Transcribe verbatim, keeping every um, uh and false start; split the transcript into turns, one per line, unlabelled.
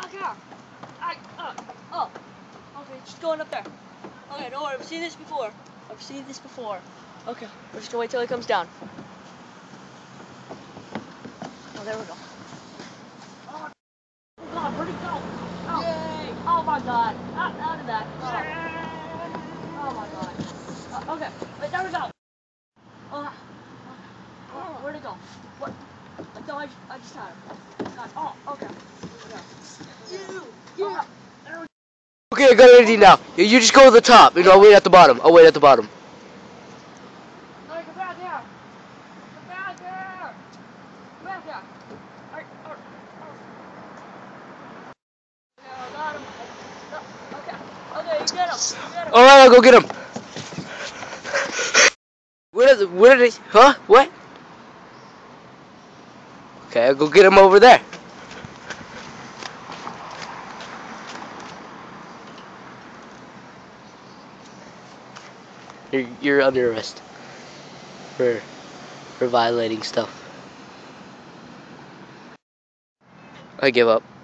back here. I, uh, oh. Okay, just going up there. Okay, don't worry, I've seen this before. I've seen this before. Okay, we're just gonna wait till he comes down. Oh, there we go. Oh, God, where'd he go? Oh, yay. Oh my God. Out, out of that. Oh, oh my God. Uh, okay, wait, there we go. Oh, oh, where'd it go? What? No, I, I just had him. God. Oh, okay. Okay. You, yeah.
Okay, I got it ready now. You you just go to the top, and I'll wait at the bottom. I'll wait at the bottom.
No, come back here. Come back here. Come back here. Alright, alright, alright. Okay, I got him. No, okay, okay, you get him. You get him.
Alright, I'll go get him. Where is it? Where did he? Huh? What? Okay, I'll go get him over there. You're, you're under arrest for for violating stuff. I give up.